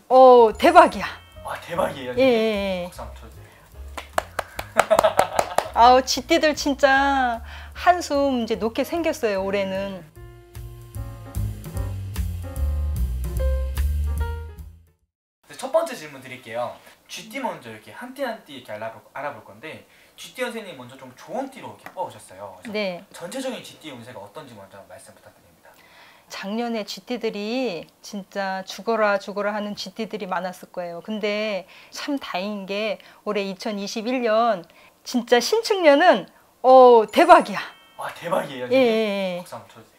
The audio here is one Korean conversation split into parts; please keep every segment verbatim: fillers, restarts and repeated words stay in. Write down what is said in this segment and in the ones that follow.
어, 대박이야. 와, 대박이에요. 예, 예, 예. 박수 한번 쳐주세요. 아우, 쥐띠들 진짜 한숨 이제 놓게 생겼어요, 올해는. 첫 번째 질문 드릴게요. 쥐띠 먼저 이렇게 한 띠 한 띠 이렇게 알아볼, 알아볼 건데, 쥐띠 선생님 먼저 좀 좋은 띠로 이렇게 뽑으셨어요. 네. 전체적인 쥐띠 운세가 어떤지 먼저 말씀 부탁드립니다. 작년에 쥐띠들이 진짜 죽어라 죽어라 하는 쥐띠들이 많았을 거예요. 근데 참 다행인 게 올해 이천이십일 년 진짜 신축년은 어 대박이야. 와, 대박이에요. 예, 예, 예. 박수 한번 쳐주세요.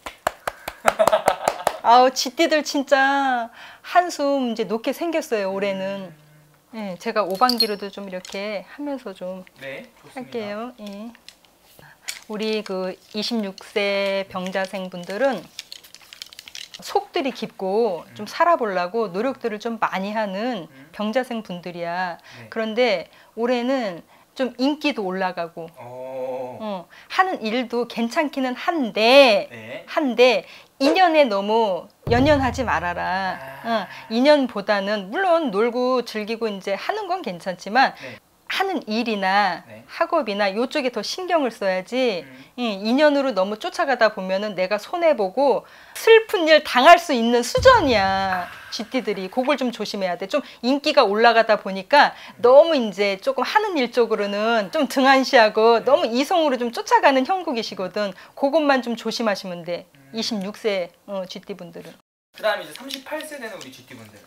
아우, 쥐띠들 진짜 한숨 이제 놓게 생겼어요, 올해는. 예, 제가 오반기로도 좀 이렇게 하면서 좀 네, 좋습니다. 할게요. 예. 우리 그 이십육 세 병자생 분들은 속들이 깊고 좀 살아보려고 노력들을 좀 많이 하는 병자생 분들이야. 네. 그런데 올해는 좀 인기도 올라가고 오. 어, 하는 일도 괜찮기는 한데 네. 한데 인연에 너무 연연하지 말아라. 아. 어, 인연보다는 물론 놀고 즐기고 이제 하는 건 괜찮지만 네. 하는 일이나 네. 학업이나 이쪽에 더 신경을 써야지. 음. 이 인연으로 너무 쫓아가다 보면은 내가 손해보고 슬픈 일 당할 수 있는 수전이야. 쥐띠들이 그걸 좀 조심해야 돼. 좀 인기가 올라가다 보니까 너무 이제 조금 하는 일 쪽으로는 좀 등한시하고 너무 이성으로 좀 쫓아가는 형국이시거든. 그것만 좀 조심하시면 돼. 이십육 세 어, 쥐띠 분들은. 그 다음에 이제 삼십팔 세 되는 우리 쥐띠 분들.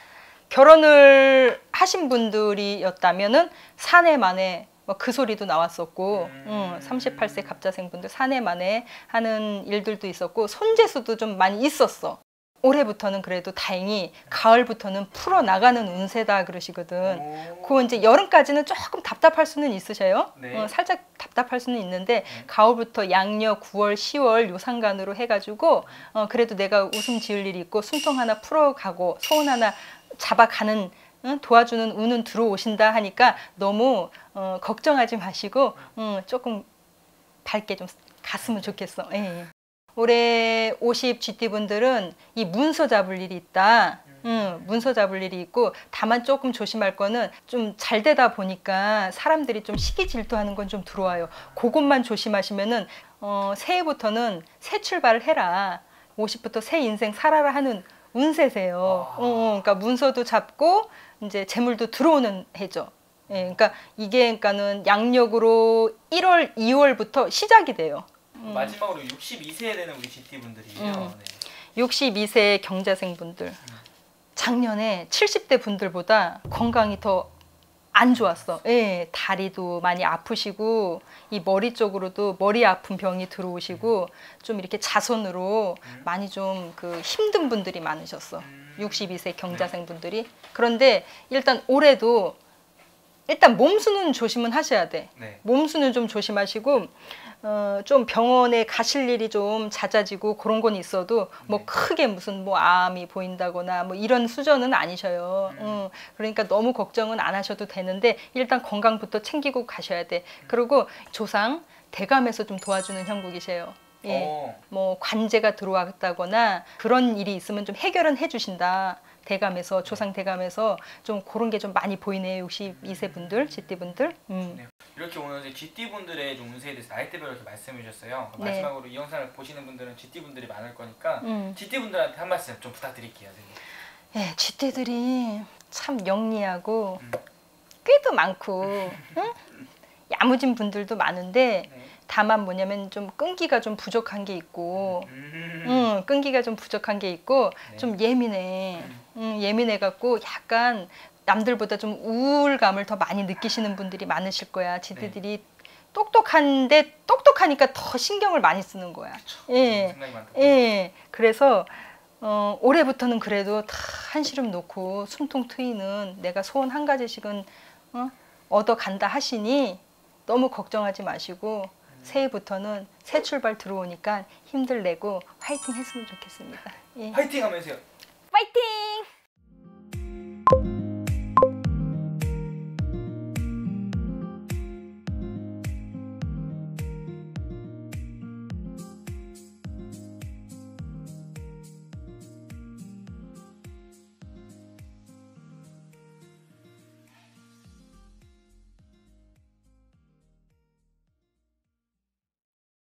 결혼을 하신 분들이었다면은 사내 만에 뭐 그 소리도 나왔었고, 음. 음, 삼십팔 세 갑자생 분들 사내 만에 하는 일들도 있었고, 손재수도 좀 많이 있었어. 올해부터는 그래도 다행히 가을부터는 풀어나가는 운세다 그러시거든. 오. 그 이제 여름까지는 조금 답답할 수는 있으셔요. 네. 어, 살짝 답답할 수는 있는데 네. 가을부터 양력, 구월, 시월 요 상간으로 해가지고 어, 그래도 내가 웃음 지을 일이 있고 숨통 하나 풀어가고 소원 하나 잡아가는 응? 도와주는 운은 들어오신다 하니까 너무 어, 걱정하지 마시고 음, 조금 밝게 좀 갔으면 좋겠어. 예, 예. 올해 오십 쥐띠 분들은 이 문서 잡을 일이 있다. 음, 문서 잡을 일이 있고 다만 조금 조심할 거는 좀 잘 되다 보니까 사람들이 좀 시기 질투하는 건 좀 들어와요. 그것만 조심하시면은 어, 새해부터는 새 출발을 해라. 오십부터 새 인생 살아라 하는 운세세요. 어, 어, 그러니까 문서도 잡고 이제 재물도 들어오는 해죠. 예, 그러니까 이게 그러니까는 양력으로 일월, 이월부터 시작이 돼요. 음. 마지막으로 육십이 세 되는 우리 쥐띠 분들이에요. 음. 네. 육십이 세 경자생 분들. 작년에 칠십 대 분들보다 건강이 더 안 좋았어. 예, 다리도 많이 아프시고 이 머리 쪽으로도 머리 아픈 병이 들어오시고 좀 이렇게 자손으로 많이 좀 그 힘든 분들이 많으셨어. 육십이 세 경자생 분들이. 그런데 일단 올해도 일단 몸수는 조심은 하셔야 돼. 네. 몸수는 좀 조심하시고 어, 좀 병원에 가실 일이 좀 잦아지고 그런 건 있어도 뭐 네. 크게 무슨 뭐 암이 보인다거나 뭐 이런 수준은 아니셔요. 음. 음, 그러니까 너무 걱정은 안 하셔도 되는데 일단 건강부터 챙기고 가셔야 돼. 그리고 조상 대감에서 좀 도와주는 형국이세요. 예, 오. 뭐 관제가 들어왔다거나 그런 일이 있으면 좀 해결은 해주신다. 대감에서 조상 대감에서 좀 그런 게 좀 많이 보이네요. 육십이 세 분들, 쥐띠 분들. 음. 네. 이렇게 오늘 이제 쥐띠 분들의 좀 운세에 대해서 나이대별로 이렇게 말씀해 주셨어요. 네. 마지막으로 이 영상을 보시는 분들은 쥐띠 분들이 많을 거니까 음. 쥐띠 분들한테 한 말씀 좀 부탁드릴게요. 선생님. 예, 쥐띠들이 참 영리하고 음. 꾀도 많고 응? 야무진 분들도 많은데 네. 다만 뭐냐면 좀 끈기가 좀 부족한 게 있고 음. 응, 끈기가 좀 부족한 게 있고 네. 좀 예민해. 음. 응, 예민해 갖고 약간 남들보다 좀 우울감을 더 많이 느끼시는 분들이 많으실 거야. 쥐띠들이 똑똑한데 똑똑하니까 더 신경을 많이 쓰는 거야. 예. 생각이 많다. 예. 그래서 어, 올해부터는 그래도 다 한시름 놓고 숨통 트이는 내가 소원 한 가지씩은 어? 얻어 간다 하시니 너무 걱정하지 마시고 음. 새해부터는 새 출발 들어오니까 힘들 내고 화이팅 했으면 좋겠습니다. 예. 화이팅 하면서요. 파이팅!